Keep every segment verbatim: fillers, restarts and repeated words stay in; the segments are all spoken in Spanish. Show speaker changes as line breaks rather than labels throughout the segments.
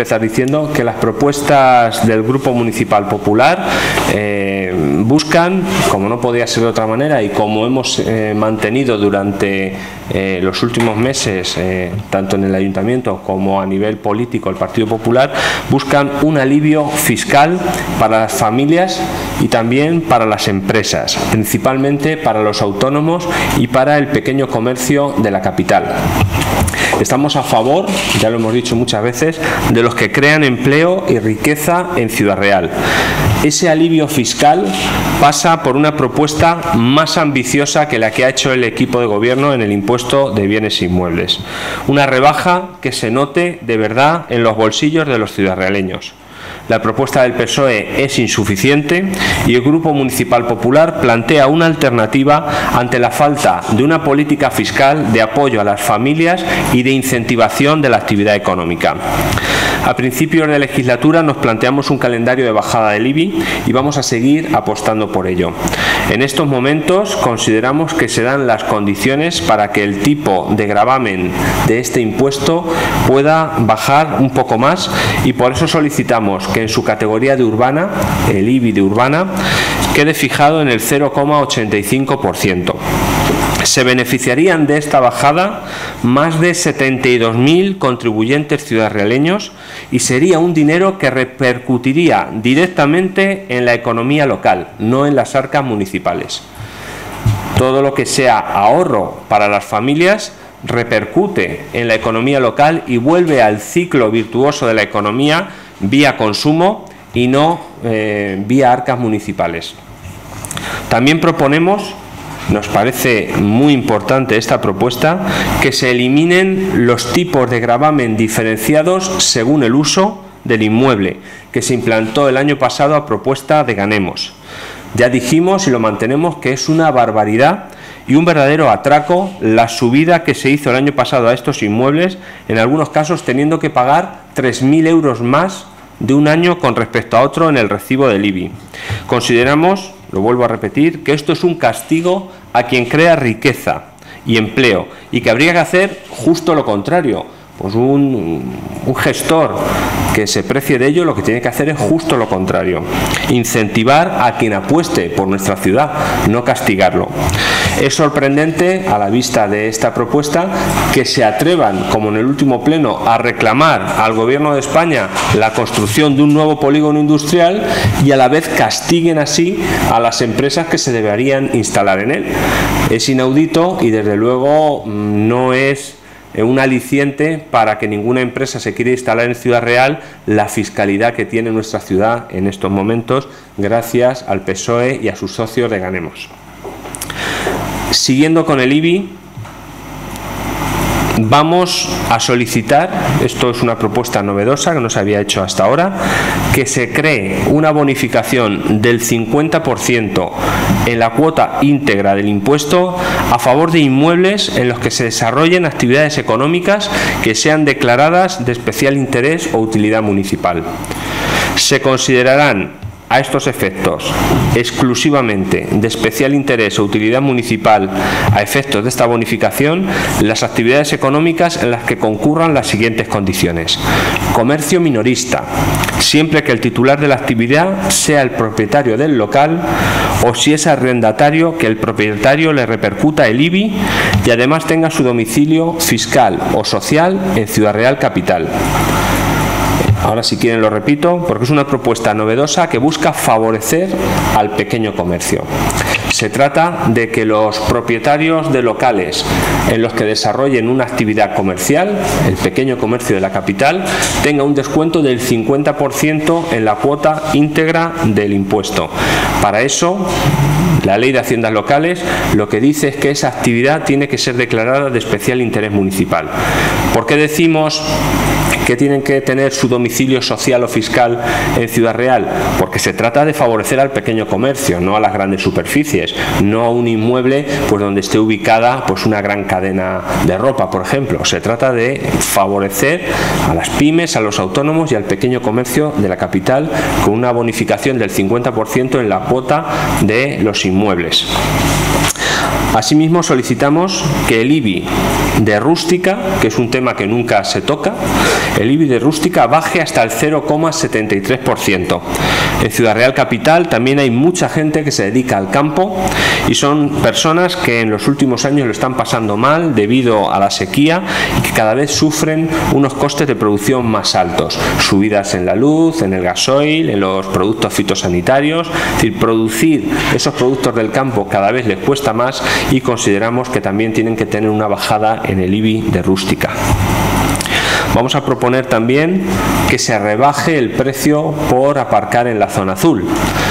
empezar diciendo que las propuestas del Grupo Municipal Popular eh, buscan, como no podía ser de otra manera y como hemos eh, mantenido durante eh, los últimos meses, eh, tanto en el Ayuntamiento como a nivel político, el Partido Popular, buscan un alivio fiscal para las familias y también para las empresas, principalmente para los autónomos y para el pequeño comercio de la capital. Estamos a favor, ya lo hemos dicho muchas veces, de los que crean empleo y riqueza en Ciudad Real. Ese alivio fiscal pasa por una propuesta más ambiciosa que la que ha hecho el equipo de gobierno en el impuesto de bienes inmuebles. Una rebaja que se note de verdad en los bolsillos de los ciudadrealeños. La propuesta del P S O E es insuficiente y el Grupo Municipal Popular plantea una alternativa ante la falta de una política fiscal de apoyo a las familias y de incentivación de la actividad económica. A principios de legislatura nos planteamos un calendario de bajada del I B I y vamos a seguir apostando por ello. En estos momentos consideramos que se dan las condiciones para que el tipo de gravamen de este impuesto pueda bajar un poco más y por eso solicitamos que en su categoría de urbana, el I B I de urbana, quede fijado en el cero coma ochenta y cinco por ciento. Se beneficiarían de esta bajada más de setenta y dos mil contribuyentes ciudadrealeños y sería un dinero que repercutiría directamente en la economía local, no en las arcas municipales. Todo lo que sea ahorro para las familias repercute en la economía local y vuelve al ciclo virtuoso de la economía vía consumo y no eh, vía arcas municipales. También proponemos, nos parece muy importante esta propuesta, que se eliminen los tipos de gravamen diferenciados según el uso del inmueble, que se implantó el año pasado a propuesta de Ganemos. Ya dijimos y lo mantenemos que es una barbaridad y un verdadero atraco la subida que se hizo el año pasado a estos inmuebles, en algunos casos teniendo que pagar tres mil euros más de un año con respecto a otro en el recibo del I B I. Consideramos, lo vuelvo a repetir, que esto es un castigo a quien crea riqueza y empleo y que habría que hacer justo lo contrario. Pues un, un gestor que se precie de ello lo que tiene que hacer es justo lo contrario. Incentivar a quien apueste por nuestra ciudad, no castigarlo. Es sorprendente, a la vista de esta propuesta, que se atrevan, como en el último pleno, a reclamar al Gobierno de España la construcción de un nuevo polígono industrial y a la vez castiguen así a las empresas que se deberían instalar en él. Es inaudito y desde luego no es un aliciente para que ninguna empresa se quiera instalar en Ciudad Real la fiscalidad que tiene nuestra ciudad en estos momentos gracias al P S O E y a sus socios de Ganemos. Siguiendo con el I B I, vamos a solicitar, esto es una propuesta novedosa que no se había hecho hasta ahora, que se cree una bonificación del cincuenta por ciento en la cuota íntegra del impuesto a favor de inmuebles en los que se desarrollen actividades económicas que sean declaradas de especial interés o utilidad municipal. Se considerarán a estos efectos exclusivamente de especial interés o utilidad municipal a efectos de esta bonificación las actividades económicas en las que concurran las siguientes condiciones. Comercio minorista, siempre que el titular de la actividad sea el propietario del local o si es arrendatario que el propietario le repercuta el I B I y además tenga su domicilio fiscal o social en Ciudad Real Capital. Ahora si quieren lo repito, porque es una propuesta novedosa que busca favorecer al pequeño comercio. Se trata de que los propietarios de locales en los que desarrollen una actividad comercial, el pequeño comercio de la capital, tenga un descuento del cincuenta por ciento en la cuota íntegra del impuesto. Para eso, la Ley de Haciendas Locales lo que dice es que esa actividad tiene que ser declarada de especial interés municipal. ¿Por qué decimos que tienen que tener su domicilio social o fiscal en Ciudad Real? Porque se trata de favorecer al pequeño comercio, no a las grandes superficies, no a un inmueble pues donde esté ubicada pues una gran cadena de ropa, por ejemplo. Se trata de favorecer a las pymes, a los autónomos y al pequeño comercio de la capital con una bonificación del cincuenta por ciento en la cuota de los inmuebles. Asimismo, solicitamos que el I B I de rústica, que es un tema que nunca se toca, el I B I de rústica baje hasta el cero coma setenta y tres por ciento. En Ciudad Real Capital también hay mucha gente que se dedica al campo y son personas que en los últimos años lo están pasando mal debido a la sequía y que cada vez sufren unos costes de producción más altos, subidas en la luz, en el gasoil, en los productos fitosanitarios. Es decir, producir esos productos del campo cada vez les cuesta más y consideramos que también tienen que tener una bajada en el I B I de rústica. Vamos a proponer también que se rebaje el precio por aparcar en la zona azul.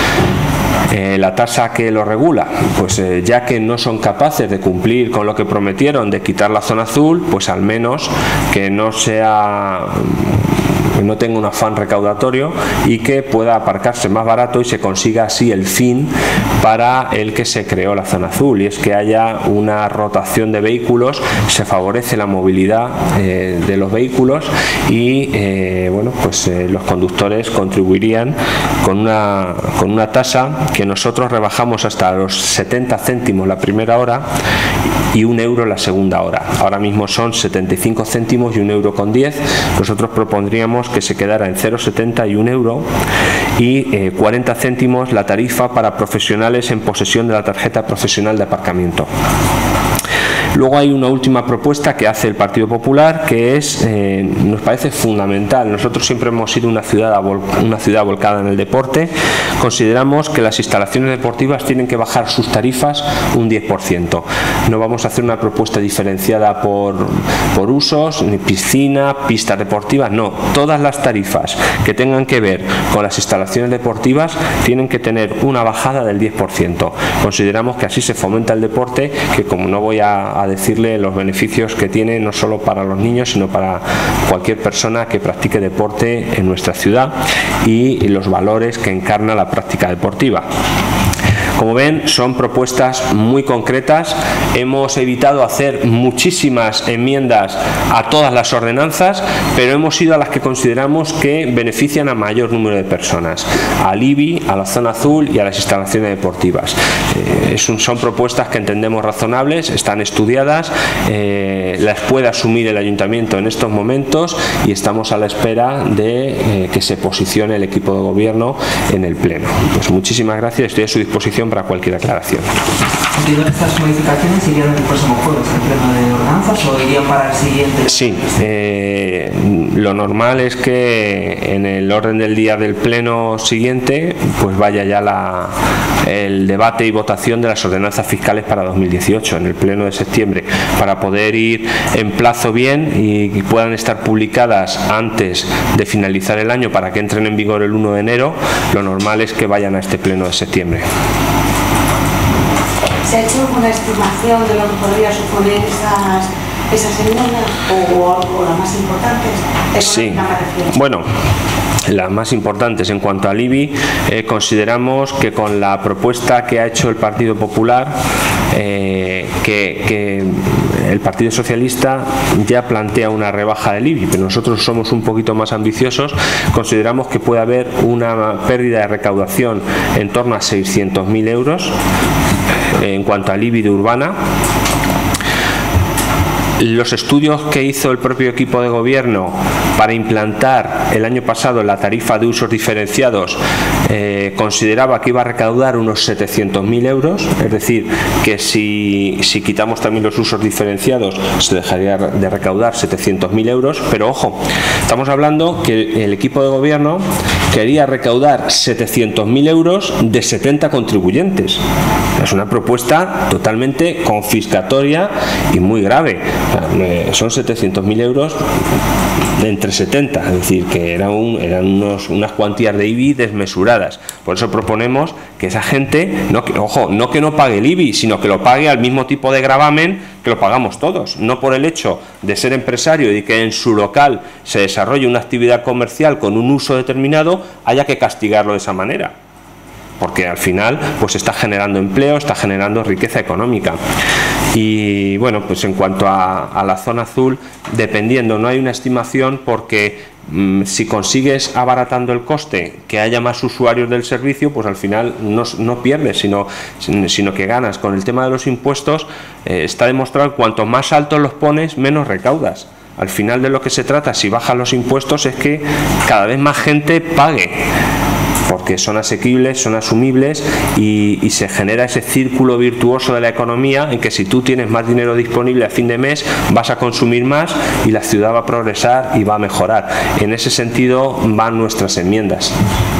Eh, la tasa que lo regula, pues eh, ya que no son capaces de cumplir con lo que prometieron de quitar la zona azul, pues al menos que no sea... que no tenga un afán recaudatorio y que pueda aparcarse más barato y se consiga así el fin para el que se creó la zona azul, y es que haya una rotación de vehículos, se favorece la movilidad eh, de los vehículos y eh, bueno, pues eh, los conductores contribuirían con una, con una tasa que nosotros rebajamos hasta los setenta céntimos la primera hora y un euro la segunda hora. Ahora mismo son setenta y cinco céntimos y un euro con diez. Nosotros propondríamos que se quedara en cero coma setenta y un euro y eh, cuarenta céntimos la tarifa para profesionales en posesión de la tarjeta profesional de aparcamiento. Luego hay una última propuesta que hace el Partido Popular que es, eh, nos parece fundamental. Nosotros siempre hemos sido una ciudad, una ciudad volcada en el deporte. Consideramos que las instalaciones deportivas tienen que bajar sus tarifas un diez por ciento. No vamos a hacer una propuesta diferenciada por, por usos, ni piscina, pistas deportivas, no. Todas las tarifas que tengan que ver con las instalaciones deportivas tienen que tener una bajada del diez por ciento. Consideramos que así se fomenta el deporte, que como no voy a a decirle los beneficios que tiene no solo para los niños sino para cualquier persona que practique deporte en nuestra ciudad y los valores que encarna la práctica deportiva. Como ven, son propuestas muy concretas. Hemos evitado hacer muchísimas enmiendas a todas las ordenanzas, pero hemos ido a las que consideramos que benefician a mayor número de personas, al I B I, a la zona azul y a las instalaciones deportivas. Eh, es un, son propuestas que entendemos razonables, están estudiadas, eh, las puede asumir el Ayuntamiento en estos momentos y estamos a la espera de eh, que se posicione el equipo de gobierno en el Pleno. Pues muchísimas gracias, estoy a su disposición para cualquier aclaración.
¿Entiendo que estas modificaciones irían el próximo jueves al pleno de ordenanzas o irían para el siguiente?
Sí, eh, lo normal es que en el orden del día del pleno siguiente pues vaya ya la, el debate y votación de las ordenanzas fiscales para dos mil dieciocho en el pleno de septiembre, para poder ir en plazo bien y, y puedan estar publicadas antes de finalizar el año para que entren en vigor el uno de enero. Lo normal es que vayan a este pleno de septiembre.
¿Se ha hecho una estimación de lo que podría suponer esas, esas enmiendas o, o, o las más importantes?
Sí, bueno, las más importantes en cuanto al I B I, eh, consideramos que con la propuesta que ha hecho el Partido Popular, eh, que, que el Partido Socialista ya plantea una rebaja del I B I, pero nosotros somos un poquito más ambiciosos, consideramos que puede haber una pérdida de recaudación en torno a seiscientos mil euros en cuanto al I B I de urbana. Los estudios que hizo el propio equipo de gobierno para implantar el año pasado la tarifa de usos diferenciados eh, consideraba que iba a recaudar unos setecientos mil euros, es decir, que si, si quitamos también los usos diferenciados se dejaría de recaudar setecientos mil euros, pero ojo, estamos hablando que el equipo de gobierno quería recaudar setecientos mil euros de setenta contribuyentes. Es una propuesta totalmente confiscatoria y muy grave. Son setecientos mil euros entre setenta, es decir, que eran, un, eran unos, unas cuantías de I B I desmesuradas. Por eso proponemos que esa gente, no, que, ojo, no que no pague el I B I, sino que lo pague al mismo tipo de gravamen que lo pagamos todos, no por el hecho de ser empresario y que en su local se desarrolle una actividad comercial con un uso determinado, haya que castigarlo de esa manera, porque al final pues está generando empleo, está generando riqueza económica. Y bueno, pues en cuanto a, a la zona azul, dependiendo, no hay una estimación porque mmm, si consigues abaratando el coste, que haya más usuarios del servicio, pues al final no, no pierdes, sino, sino que ganas. Con el tema de los impuestos eh, está demostrado que cuanto más altos los pones, menos recaudas. Al final de lo que se trata, si bajan los impuestos, es que cada vez más gente pague, porque son asequibles, son asumibles y, y se genera ese círculo virtuoso de la economía en que si tú tienes más dinero disponible a fin de mes vas a consumir más y la ciudad va a progresar y va a mejorar. En ese sentido van nuestras enmiendas.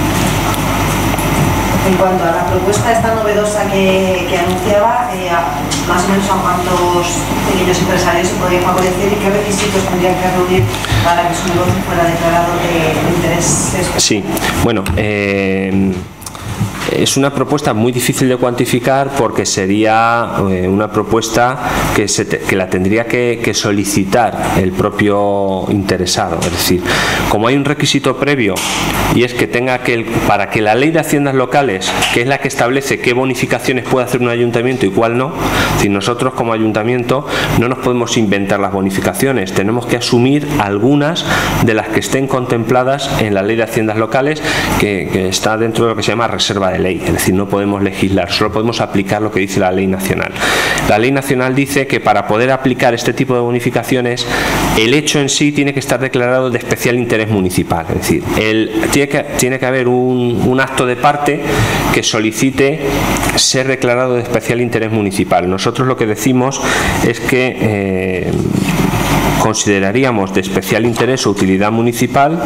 En cuanto a la propuesta esta novedosa que, que anunciaba, eh, más o menos a cuántos pequeños empresarios se podría favorecer y qué requisitos tendrían que reunir para que su negocio fuera declarado de interés especial.
Sí, bueno, eh, es una propuesta muy difícil de cuantificar porque sería eh, una propuesta que, se te, que la tendría que, que solicitar el propio interesado. Es decir, como hay un requisito previo y es que tenga que, para que la ley de haciendas locales, que es la que establece qué bonificaciones puede hacer un ayuntamiento y cuál no, si nosotros como ayuntamiento no nos podemos inventar las bonificaciones, tenemos que asumir algunas de las que estén contempladas en la ley de haciendas locales, que, que está dentro de lo que se llama reserva de ley. Es decir, no podemos legislar, solo podemos aplicar lo que dice la ley nacional. La ley nacional dice que para poder aplicar este tipo de bonificaciones, el hecho en sí tiene que estar declarado de especial interés municipal. Es decir, el, tiene, que, tiene que haber un, un acto de parte que solicite ser declarado de especial interés municipal. Nosotros lo que decimos es que eh, consideraríamos de especial interés o utilidad municipal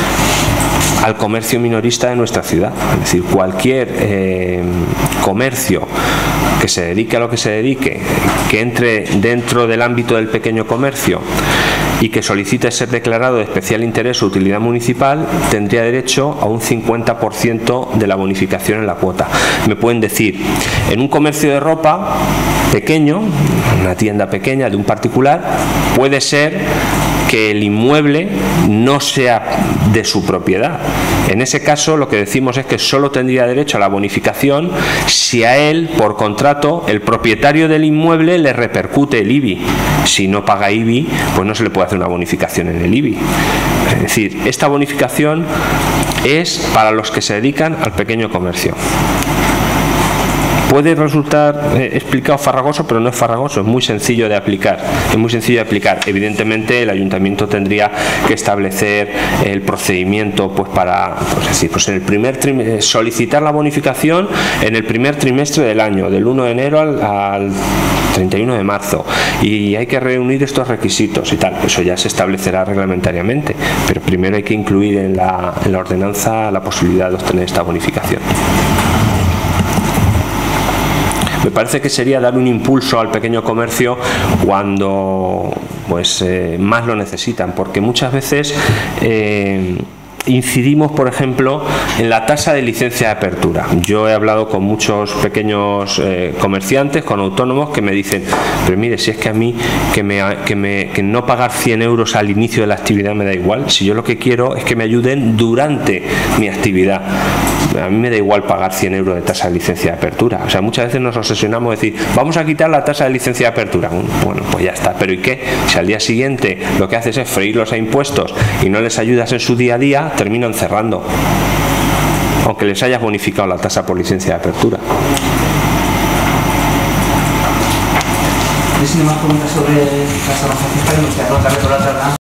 al comercio minorista de nuestra ciudad. Es decir, cualquier eh, comercio que se dedique a lo que se dedique, que entre dentro del ámbito del pequeño comercio y que solicite ser declarado de especial interés o utilidad municipal, tendría derecho a un cincuenta por ciento de la bonificación en la cuota. Me pueden decir, en un comercio de ropa pequeño, una tienda pequeña de un particular, puede ser que el inmueble no sea de su propiedad. En ese caso lo que decimos es que solo tendría derecho a la bonificación si a él, por contrato, el propietario del inmueble le repercute el I B I. Si no paga I B I, pues no se le puede hacer una bonificación en el I B I. Es decir, esta bonificación es para los que se dedican al pequeño comercio. Puede resultar eh, explicado farragoso, pero no es farragoso, es muy sencillo de aplicar. Es muy sencillo de aplicar. Evidentemente, el ayuntamiento tendría que establecer el procedimiento, pues para, pues decir, pues en el primer trimestre, solicitar la bonificación en el primer trimestre del año, del uno de enero al, al treinta y uno de marzo, y hay que reunir estos requisitos y tal. Eso ya se establecerá reglamentariamente, pero primero hay que incluir en la, en la ordenanza la posibilidad de obtener esta bonificación. Me parece que sería dar un impulso al pequeño comercio cuando pues eh, más lo necesitan, porque muchas veces eh, incidimos, por ejemplo, en la tasa de licencia de apertura. Yo he hablado con muchos pequeños eh, comerciantes, con autónomos, que me dicen, pero mire, si es que a mí que, me, que, me, que no pagar cien euros al inicio de la actividad me da igual, si yo lo que quiero es que me ayuden durante mi actividad. A mí me da igual pagar cien euros de tasa de licencia de apertura. O sea, muchas veces nos obsesionamos decir, vamos a quitar la tasa de licencia de apertura. Bueno, pues ya está. Pero ¿y qué? Si al día siguiente lo que haces es freírlos a impuestos y no les ayudas en su día a día, terminan cerrando, aunque les hayas bonificado la tasa por licencia de apertura.
¿Tienes más preguntas sobre las avanzadas fiscales? Me gustaría preguntarle por la otra.